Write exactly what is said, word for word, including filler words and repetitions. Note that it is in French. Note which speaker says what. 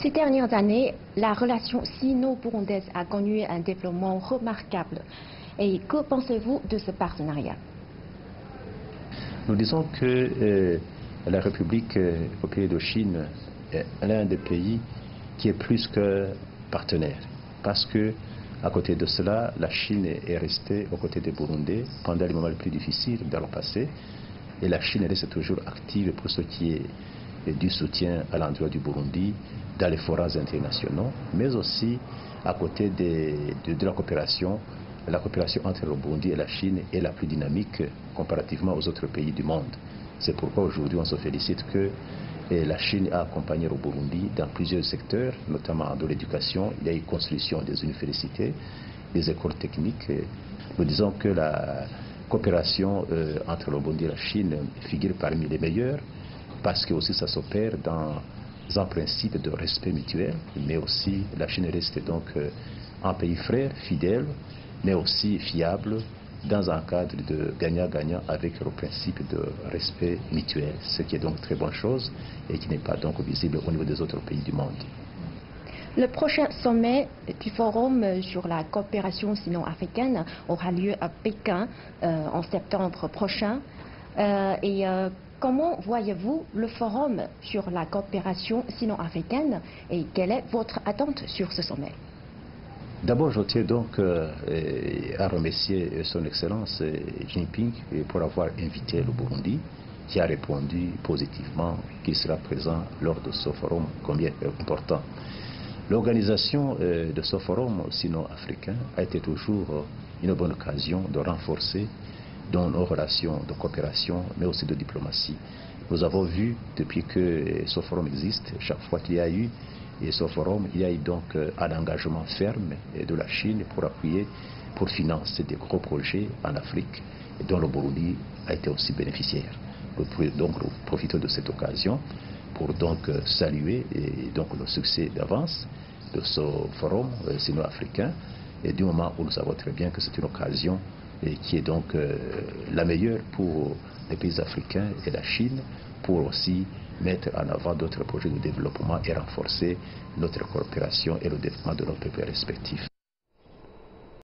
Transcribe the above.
Speaker 1: Ces dernières années, la relation sino-burundaise a connu un développement remarquable. Et que pensez-vous de ce partenariat?
Speaker 2: Nous disons que euh, la République euh, populaire de Chine est l'un des pays qui est plus que partenaire. Parce que, à côté de cela, la Chine est restée aux côtés des Burundais pendant les moments les plus difficiles dans le passé. Et la Chine reste toujours active pour ce qui est du soutien à l'endroit du Burundi dans les forats internationaux, mais aussi à côté de, de, de la coopération. La coopération entre le Burundi et la Chine est la plus dynamique comparativement aux autres pays du monde. C'est pourquoi aujourd'hui on se félicite que eh, la Chine a accompagné le Burundi dans plusieurs secteurs, notamment dans l'éducation. Il y a eu construction des universités, des écoles techniques. Nous disons que la coopération euh, entre le Burundi et la Chine figure parmi les meilleures, parce que aussi ça s'opère dans un principe de respect mutuel, mais aussi la Chine reste donc euh, un pays frère, fidèle, mais aussi fiable, dans un cadre de gagnant-gagnant avec le principe de respect mutuel, ce qui est donc très bonne chose et qui n'est pas donc visible au niveau des autres pays du monde.
Speaker 1: Le prochain sommet du Forum sur la coopération sino-africaine aura lieu à Pékin euh, en septembre prochain. Euh, et euh, comment voyez-vous le Forum sur la coopération sino-africaine et quelle est votre attente sur ce sommet?
Speaker 2: D'abord, je tiens donc euh, à remercier son Excellence Xi Jinping pour avoir invité le Burundi, qui a répondu positivement qu'il sera présent lors de ce forum combien important. L'organisation euh, de ce forum sino-africain a été toujours une bonne occasion de renforcer dans nos relations de coopération, mais aussi de diplomatie. Nous avons vu, depuis que ce forum existe, chaque fois qu'il y a eu et ce forum, il y a eu donc un engagement ferme de la Chine pour appuyer, pour financer des gros projets en Afrique, dont le Burundi a été aussi bénéficiaire. Nous pouvons donc profiter de cette occasion pour donc saluer et donc le succès d'avance de ce forum sino-africain, et du moment où nous savons très bien que c'est une occasion et qui est donc euh, la meilleure pour les pays africains et la Chine, pour aussi mettre en avant d'autres projets de développement et renforcer notre coopération et le développement de nos peuples respectifs.